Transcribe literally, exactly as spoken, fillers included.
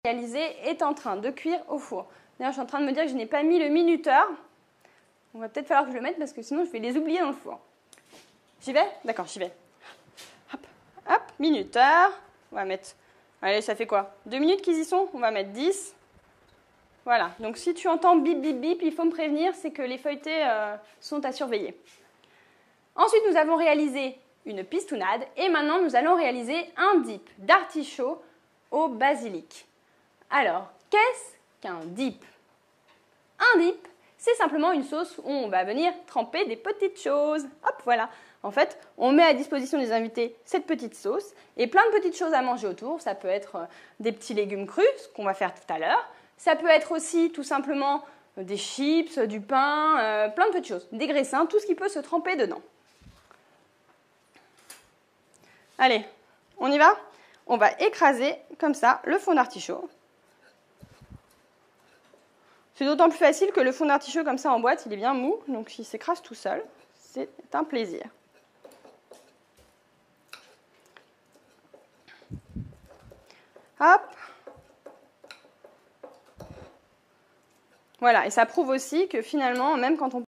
réalisé est en train de cuire au four. D'ailleurs, je suis en train de me dire que je n'ai pas mis le minuteur. On va peut-être falloir que je le mette parce que sinon je vais les oublier dans le four. J'y vais? D'accord, j'y vais. Hop, hop, minuteur. On va mettre... Allez, ça fait quoi? Deux minutes qu'ils y sont? On va mettre dix. Voilà, donc si tu entends bip, bip, bip, il faut me prévenir, c'est que les feuilletés euh, sont à surveiller. Ensuite, nous avons réalisé une pistounade et maintenant nous allons réaliser un dip d'artichaut au basilic. Alors, qu'est-ce qu'un dip? Un dip, c'est simplement une sauce où on va venir tremper des petites choses. Hop, voilà. En fait, on met à disposition des invités cette petite sauce et plein de petites choses à manger autour. Ça peut être des petits légumes crus, ce qu'on va faire tout à l'heure. Ça peut être aussi tout simplement des chips, du pain, euh, plein de petites choses. Des graissins, tout ce qui peut se tremper dedans. Allez, on y va? On va écraser comme ça le fond d'artichaut. C'est d'autant plus facile que le fond d'artichaut comme ça en boîte, il est bien mou, donc il s'écrase tout seul. C'est un plaisir. Hop. Voilà, et ça prouve aussi que finalement, même quand on